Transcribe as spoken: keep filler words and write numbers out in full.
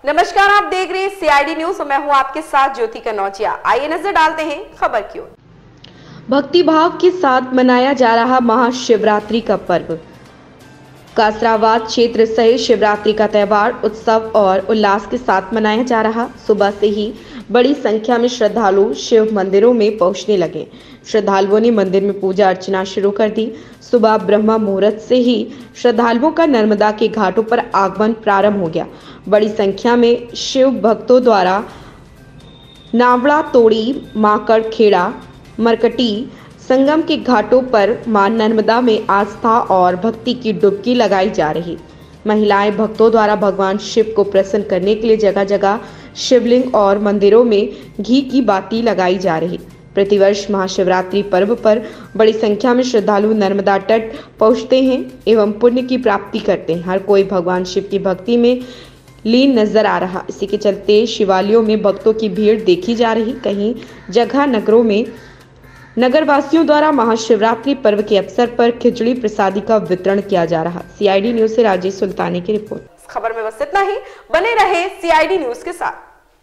नमस्कार, आप देख रहे हैं सीआईडी न्यूज और मैं हूं आपके साथ ज्योति कनौजिया। आइए नजर डालते हैं खबर की ओर। भक्ति भाव के साथ मनाया जा रहा महाशिवरात्रि का पर्व। कासराबाद क्षेत्र सहित शिवरात्रि का त्योहार उत्सव और उल्लास के साथ मनाया जा रहा। सुबह से ही बड़ी संख्या में श्रद्धालु शिव मंदिरों में पहुंचने लगे। श्रद्धालुओं ने मंदिर में पूजा अर्चना शुरू कर दी। सुबह ब्रह्म मुहूर्त से ही श्रद्धालुओं का नर्मदा के घाटों पर आगमन प्रारंभ हो गया। बड़ी संख्या में शिव भक्तों द्वारा नावड़ा तोड़ी, माकड़ खेड़ा, मरकटी संगम के घाटों पर मां नर्मदा में आस्था और भक्ति की डुबकी लगाई जा रही। महिलाएं भक्तों द्वारा भगवान शिव को प्रसन्न करने के लिए जगह जगह शिवलिंग और मंदिरों में घी की बाती लगाई जा रही। प्रतिवर्ष महाशिवरात्रि पर्व पर बड़ी संख्या में श्रद्धालु नर्मदा तट पहुंचते हैं एवं पुण्य की प्राप्ति करते हैं। हर कोई भगवान शिव की भक्ति में लीन नजर आ रहा। इसी के चलते शिवालयों में भक्तों की भीड़ देखी जा रही। कहीं जगह नगरों में नगरवासियों द्वारा महाशिवरात्रि पर्व के अवसर पर खिचड़ी प्रसादी का वितरण किया जा रहा। सीआईडी न्यूज से राजेश सुल्तानी की रिपोर्ट। इस खबर में बस इतना ही। बने रहे सीआईडी न्यूज के साथ।